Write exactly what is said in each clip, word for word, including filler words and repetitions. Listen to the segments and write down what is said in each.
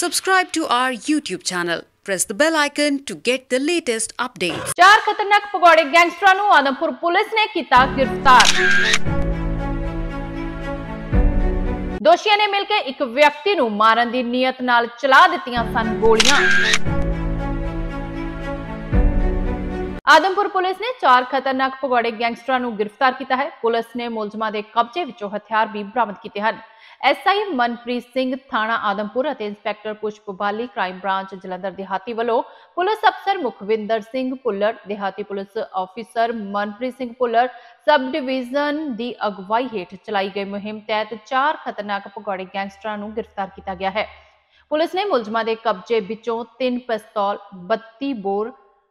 Subscribe to our YouTube channel. Press the bell icon to get the latest updates. चार खतरनाक पगौड़े गैंगस्टਰਾਂ ਨੂੰ Adampur police ने किया गिरफ्तार। दोषियों ने मिलकर एक व्यक्ति ਨੂੰ मारन की नीयत नाल चला दित्तियां सन गोलियां। आदमपुर पुलिस ने चार खतरनाक पगौड़े गैंगस्टਰਾਂ ਨੂੰ गिरफ्तार किया है। पुलिस ने मुलजमां दे कब्जे विचों हथियार भी बरामद किए हैं। एस आई मनप्रीत सिंह थाना आदमपुर और इंस्पैक्टर पुष्प बाली क्राइम ब्रांच जलंधर देहाती वालों पुलिस अफसर मुखविंदर सिंह भुल्लर, देहाती police officer Manpreet Singh Bhullar sub division की अगवाई हेठ चलाई गई मुहिम तहत चार खतरनाक पगौड़े गैंगस्टਰਾਂ ਨੂੰ गिरफ्तार किया गया है। पुलिस ने मुलजमां के कब्जे विचों तीन पिस्तौल, बत्ती बोर,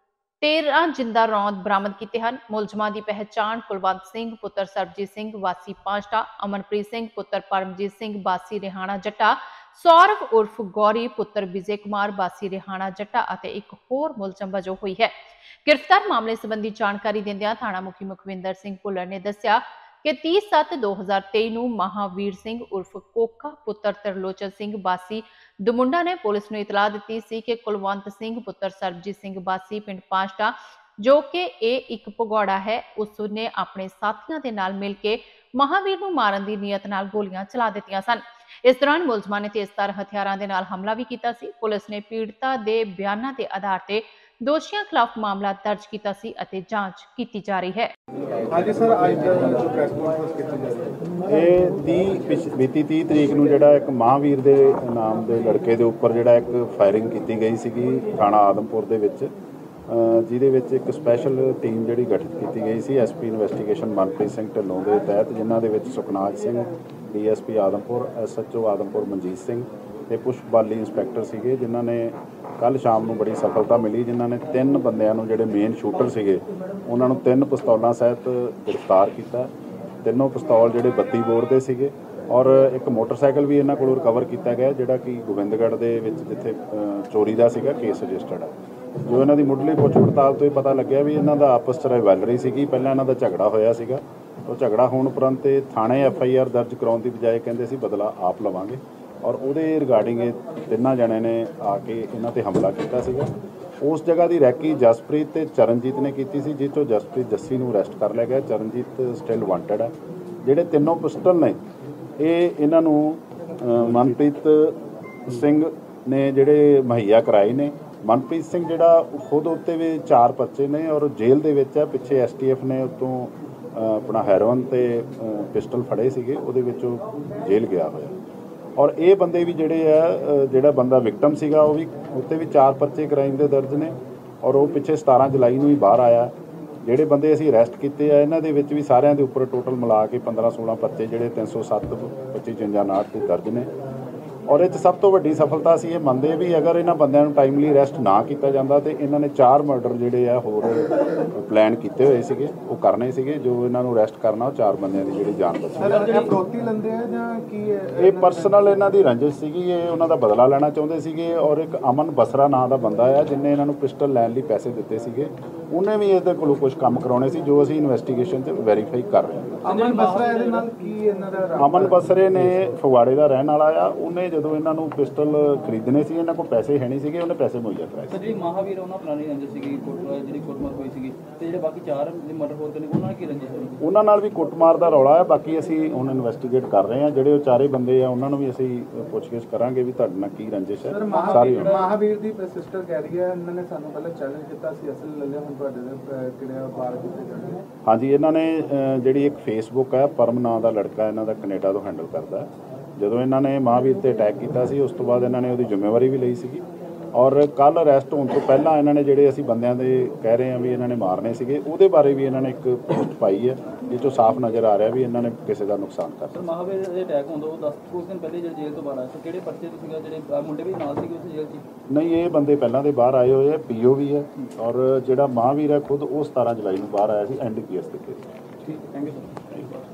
तेरह जिंदा रौंद बरामद किए हैं। मुलजमां की पहचान कुलवंत सिंह पुत्र सरबजीत सिंह वासी पांचटा, अमनप्रीत सिंह पुत्र परमजीत सिंह वासी रिहाणा जट्टा, सौरभ उर्फ गौरी पुत्र विजय कुमार वासी रिहाणा जट्टा और एक होर मुलजम वजों हुई है। गिरफ्तार मामले संबंधी जानकारी देंदियां थाना मुखी मुखविंदर सिंह भुल्लर ने दस्सिया कि तीस सत्त दो हज़ार तेई नूं महावीर सिंह उर्फ कोका पुत्र त्रिलोचन सिंह वासी दुमुंडा ने पुलिस नूं इतला दित्ती सी कि कुलवंत सिंह पुत्र सरबजीत सिंह वासी पिंड पांचटा जो कि एक भगौड़ा है उसने अपने साथियों के नाल मिल के महावीर नूं मारन दी नीयत नाल गोलियां चला दित्तियां सन। इस दौरान मुलजमां ने तेजधार हथियारां दे नाल हमला भी कीता सी। पुलिस ने पीड़िता दे बयानां दे आधार ते दोषियों खिलाफ मामला दर्ज किया सी अते जांच की जा रही है। हाँ जी सर, आज जो प्रेस कॉन्फ्रेंस की जा रही है ये तीस बीती तीस तरीक ਨੂੰ ਜਿਹੜਾ ਇੱਕ ਮਹਾਂਵੀਰ ਦੇ ਨਾਮ ਦੇ ਲੜਕੇ ਦੇ ਉੱਪਰ ਜਿਹੜਾ ਇੱਕ ਫਾਇਰਿੰਗ ਕੀਤੀ ਗਈ ਸੀਗੀ ਥਾਣਾ ਆਦਮਪੁਰ ਦੇ ਵਿੱਚ, ਜਿਹਦੇ ਵਿੱਚ ਇੱਕ ਸਪੈਸ਼ਲ ਟੀਮ ਜਿਹੜੀ ਗਠਿਤ ਕੀਤੀ ਗਈ ਸੀ ਐਸਪੀ ਇਨਵੈਸਟੀਗੇਸ਼ਨ ਮਨਪ੍ਰੀਤ ਸਿੰਘ ਢਿੱਲੋਂ ਦੇ ਤਹਿਤ, ਜਿਨ੍ਹਾਂ ਦੇ ਵਿੱਚ ਸੁਖਨਾਜ ਸਿੰਘ ਡੀਐਸਪੀ ਆਦਮਪੁਰ, ਐਸਐਚਓ ਆਦਮਪੁਰ ਮਨਜੀਤ ਸਿੰਘ ਤੇ ਪੁਸ਼ਪ ਬਾਲੀ ਇੰਸਪੈਕਟਰ ਸੀਗੇ, ਜਿਨ੍ਹਾਂ ਨੇ ਕੱਲ ਸ਼ਾਮ ਨੂੰ ਬੜੀ ਸਫਲਤਾ ਮਿਲੀ, ਜਿਨ੍ਹਾਂ ਨੇ ਤਿੰਨ ਬੰਦਿਆਂ ਨੂੰ ਜਿਹੜੇ ਮੇਨ ਸ਼ੂਟਰ ਸੀਗੇ ਉਹਨਾਂ ਨੂੰ ਤਿੰਨ ਪਿਸਤੌਲਾਂ ਸਹਿਤ ਗ੍ਰਿਫਤਾਰ ਕੀਤਾ। ਤਿੰਨੋਂ ਪਿਸਤੌਲ ਜਿਹੜੇ ਬੱਤੀ ਬੋਰ ਦੇ ਸੀਗੇ ਔਰ ਇੱਕ ਮੋਟਰਸਾਈਕਲ ਵੀ ਇਹਨਾਂ ਕੋਲੋਂ ਰਿਕਵਰ ਕੀਤਾ ਗਿਆ ਜਿਹੜਾ ਕਿ ਗੋਬਿੰਦਗੜ੍ਹ ਦੇ ਵਿੱਚ ਜਿੱਥੇ ਚੋਰੀ ਦਾ ਸੀਗਾ ਕੇਸ ਰਜਿਸਟਰਡ ਹੈ। ਜੋ ਇਹਨਾਂ ਦੀ ਮੁੱਢਲੀ ਪੁੱਛ ਪੜਤਾਲ ਤੋਂ ਇਹ ਪਤਾ ਲੱਗਿਆ ਵੀ ਇਹਨਾਂ ਦਾ ਆਪਸ 'ਚ ਰਾਈਵਲਰੀ ਸੀਗੀ, ਪਹਿਲਾਂ ਇਹਨਾਂ ਦਾ ਝਗੜਾ ਹੋਇਆ ਸੀਗਾ। ਉਹ ਝਗੜਾ ਹੋਣ ਉਪਰੰਤ ਥਾਣੇ ਐਫ ਆਈ ਆਰ ਦਰਜ ਕਰਾਉਣ ਦੀ ਬਜਾਏ ਕਹਿੰਦੇ ਸੀ ਬਦਲਾ ਆਪ ਲਵਾਂਗੇ ਔਰ ਉਹਦੇ ਰਿਗਾਰਡਿੰਗ ਇਹ ਤਿੰਨਾਂ ਜਣਿਆਂ ਨੇ ਆ ਕੇ ਇਹਨਾਂ ਤੇ ਹਮਲਾ ਕੀਤਾ ਸੀਗਾ। ਉਸ ਜਗ੍ਹਾ ਦੀ ਰੈਕੀ ਜਸਪ੍ਰੀਤ ਤੇ ਚਰਨਜੀਤ ਨੇ ਕੀਤੀ ਸੀ, ਜਿਸ 'ਚੋਂ ਜਸਪ੍ਰੀਤ ਜੱਸੀ ਨੂੰ ਅਰੈਸਟ ਕਰ ਲਿਆ ਗਿਆ। ਚਰਨਜੀਤ ਸਟਿਲ ਵਾਂਟਡ ਹੈ। ਜਿਹੜੇ ਤਿੰਨੋਂ ਪਿਸਟਲ ਨੇ ਇਹ ਇਹਨਾਂ ਨੂੰ ਮਨਪ੍ਰੀਤ ਸਿੰਘ ਨੇ ਜਿਹੜੇ ਮੁਹੱਈਆ ਕਰਾਏ ਨੇ। ਮਨਪ੍ਰੀਤ ਸਿੰਘ ਜਿਹੜਾ ਖੁਦ ਉੱਤੇ ਵੀ ਚਾਰ ਪਰਚੇ ਨੇ ਔਰ ਜੇਲ੍ਹ ਦੇ ਵਿੱਚ ਹੈ। ਪਿੱਛੇ ਐਸ ਟੀ ਐਫ ਨੇ ਉੱਤੋਂ ਆਪਣਾ ਹੈਰੋਇਨ ਤੇ ਪਿਸਟਲ ਫੜੇ ਸੀਗੇ, ਉਹਦੇ ਵਿੱਚੋਂ ਜੇਲ੍ਹ ਗਿਆ ਹੋਇਆ। ਔਰ ਇਹ ਬੰਦੇ ਵੀ ਜਿਹੜੇ ਆ, ਜਿਹੜਾ ਬੰਦਾ ਵਿਕਟਮ ਸੀਗਾ ਉਹ ਵੀ ਉੱਤੇ ਵੀ ਚਾਰ ਪਰਚੇ ਕ੍ਰਾਈਮ ਦੇ ਦਰਜ ਨੇ ਔਰ ਉਹ ਪਿੱਛੇ ਸਤਾਰਾਂ ਜੁਲਾਈ ਨੂੰ ਹੀ ਬਾਹਰ ਆਇਆ। ਜਿਹੜੇ ਬੰਦੇ ਅਸੀਂ ਅਰੈਸਟ ਕੀਤੇ ਆ ਇਹਨਾਂ ਦੇ ਵਿੱਚ ਵੀ ਸਾਰਿਆਂ ਦੇ ਉੱਪਰ ਟੋਟਲ ਮਿਲਾ ਕੇ ਪੰਦਰਾਂ ਸੋਲਾਂ ਪਰਚੇ ਜਿਹੜੇ ਤਿੰਨ ਸੌ ਸੱਤ ਪੱਚੀ ਚੁੰਜਾ ਉਨਾਹਠ ਦੇ ਦਰਜ ਨੇ। ਔਰ ਇਹ 'ਚ ਸਭ ਤੋਂ ਵੱਡੀ ਸਫਲਤਾ ਸੀ ਇਹ ਮੰਨਦੇ ਵੀ ਅਗਰ ਇਹਨਾਂ ਬੰਦਿਆਂ ਨੂੰ ਟਾਈਮਲੀ ਅਰੈਸਟ ਨਾ ਕੀਤਾ ਜਾਂਦਾ ਤੇ ਇਹਨਾਂ ਨੇ ਚਾਰ ਮਰਡਰ ਜਿਹੜੇ ਆ ਹੋਰ ਪਲਾਨ ਕੀਤੇ ਹੋਏ ਸੀਗੇ, ਉਹ ਕਰਨੇ ਸੀਗੇ। ਜੋ ਇਹਨਾਂ ਨੂੰ ਅਰੈਸਟ ਕਰਨਾ ਉਹ ਚਾਰ ਬੰਦਿਆਂ ਦੀ ਜਿਹੜੀ ਜਾਨ ਬਚੀ। ਇਹ ਪਰਸਨਲ ਇਹਨਾਂ ਦੀ ਰੰਜਿਸ਼ ਸੀਗੀ, ਇਹ ਉਹਨਾਂ ਦਾ ਬਦਲਾ ਲੈਣਾ ਚਾਹੁੰਦੇ ਸੀਗੇ। ਔਰ ਇੱਕ ਅਮਨ ਬਸਰਾ ਨਾਂ ਦਾ ਬੰਦਾ ਆ ਜਿਹਨੇ ਇਹਨਾਂ ਨੂੰ ਪਿਸਟਲ ਲੈਣ ਲਈ ਪੈਸੇ ਦਿੱਤੇ ਸੀਗੇ, ਉਹਨੇ ਵੀ ਇਹਦੇ ਕੋਲੋਂ ਕੁਝ ਕੰਮ ਕਰਾਉਣੇ ਸੀ ਜੋ ਅਸੀਂ ਇਨਵੈਸਟੀਗੇਸ਼ਨ 'ਚ ਵੈਰੀਫਾਈ ਕਰ ਰਹੇ ਹਾਂ। ਅਮਨ ਬਸਰਾ ਇਹਦੇ ਨਾਲ ਕੀ ਇਹਨਾਂ ਦਾ ਅਮਨ ਬਸਰੇ ਨੇ ਫਗਵਾੜੇ ਦਾ ਰਹਿਣ ਵਾਲਾ ਆ। ਉਹਨੇ ਜਦੋਂ ਇਹਨਾਂ ਨੂੰ ਪਿਸਟਲ ਖਰੀਦਣੇ ਸੀ ਇਹਨਾਂ ਕੋਲ ਪੈਸੇ ਹੈ ਨਹੀਂ ਸੀਗੇ, ਉਹਨੇ ਪੈਸੇ ਮੁਹੱਈਆ ਕਰਾਏ ਸੀ। ਜਿਹੜੀ ਮਹਾਵੀਰ ਉਹਨਾਂ ਪੁਰਾਣੀ ਰੰਜਿਸ਼ ਸੀਗੀ, ਜਿਹੜੀ ਕੁੱਟਮਾਰ ਹੋਈ ਸੀਗੀ ਤੇ ਜਿਹੜੇ ਬਾਕੀ ਚਾਰ ਮਰਡਰ ਹੋਏ ਨੇ ਉਹਨਾਂ ਨਾਲ ਕੀ ਰੰਜਿਸ਼ ਹੋਈ? ਉਹਨਾਂ ਨਾਲ ਵੀ ਕੁੱਟਮਾਰ ਦਾ ਰੌਲਾ ਹੈ। ਬਾਕੀ ਅਸੀਂ ਹੁਣ ਇਨਵੈਸਟੀਗੇਟ ਕਰ ਰਹੇ ਹਾਂ। ਜਿਹੜੇ ਉਹ ਚਾਰੇ ਬੰਦੇ ਆ ਉਹਨਾਂ ਨੂੰ ਵੀ ਅਸੀਂ ਪੁੱਛਗਿੱਛ ਕਰਾਂਗੇ ਵੀ ਤੁਹਾਡੇ ਨਾਲ ਕੀ ਰੰਜਿਸ਼ ਹੈ। ਸਾਰੀ ਮਹਾਵੀਰ ਦੀ ਸਿਸਟਰ ਕਹਿ ਰਹੀ ਹੈ ਇਹਨਾਂ ਨੇ ਸਾਨੂੰ ਪਹਿਲਾਂ ਚੈਲੰਜ ਕੀਤਾ ਸੀ, ਅਸਲ ਲੈ ਲਿਆ, ਹੁਣ ਤੁਹਾਡੇ ਦੇ ਕਿਹੜੇ ਬਾਹਰ ਕੀਤੇ ਜਾਣਗੇ। ਹਾਂਜੀ, ਇਹਨਾਂ ਨੇ ਜਿਹੜੀ ਇੱਕ ਫੇਸਬੁੱਕ ਹੈ, ਪਰਮ ਨਾਂ ਦਾ ਲੜਕਾ ਇਹਨਾਂ ਦਾ ਕੈਨੇਡਾ ਤੋਂ ਹੈਂਡਲ ਕਰਦਾ। ਜਦੋਂ ਇਹਨਾਂ ਨੇ ਮਹਾਵੀਰ ਤੇ ਅਟੈਕ ਕੀਤਾ ਸੀ ਉਸ ਤੋਂ ਬਾਅਦ ਇਹਨਾਂ ਨੇ ਉਹਦੀ ਜ਼ਿੰਮੇਵਾਰੀ ਵੀ ਲਈ ਸੀਗੀ ਔਰ ਕੱਲ੍ਹ ਅਰੈਸਟ ਹੋਣ ਤੋਂ ਪਹਿਲਾਂ ਇਹਨਾਂ ਨੇ ਜਿਹੜੇ ਅਸੀਂ ਬੰਦਿਆਂ ਦੇ ਕਹਿ ਰਹੇ ਹਾਂ ਵੀ ਇਹਨਾਂ ਨੇ ਮਾਰਨੇ ਸੀਗੇ ਉਹਦੇ ਬਾਰੇ ਵੀ ਇਹਨਾਂ ਨੇ ਇੱਕ ਪੋਸਟ ਪਾਈ ਹੈ ਜਿਸ ਤੋਂ ਸਾਫ਼ ਨਜ਼ਰ ਆ ਰਿਹਾ ਵੀ ਇਹਨਾਂ ਨੇ ਕਿਸੇ ਦਾ ਨੁਕਸਾਨ ਕਰਤਾ। ਮਹਾਵੀਰ ਦੇ ਅਟੈਕ ਹੋਣ ਤੋਂ ਦਸ ਕੁ ਦਿਨ ਪਹਿਲੇ ਜਿਹੜੇ ਜੇਲ੍ਹ ਤੋਂ ਬਾਹਰ ਆਏ ਸੀ, ਕਿਹੜੇ ਪਰਚੇ ਤੋਂ ਸੀਗਾ? ਜਿਹੜੇ ਮੁੰਡੇ ਵੀ ਨਾਲ ਸੀਗੇ ਉਸ ਜੇਲ੍ਹ 'ਚ? ਨਹੀਂ, ਇਹ ਬੰਦੇ ਪਹਿਲਾਂ ਦੇ ਬਾਹਰ ਆਏ ਹੋਏ ਆ, ਪੀ ਓ ਵੀ ਹੈ ਔਰ ਜਿਹੜਾ ਮਹਾਵੀਰ ਹੈ ਖੁਦ ਉਹ ਸਤਾਰਾਂ ਜੁਲਾਈ ਨੂੰ ਬਾਹਰ ਆਇਆ ਸੀ ਐਨ ਡੀ ਪੀ ਐਸ ਦੇ ਕੇਸ। ਠੀਕ, ਥੈਂਕ ਯੂ ਸਰ।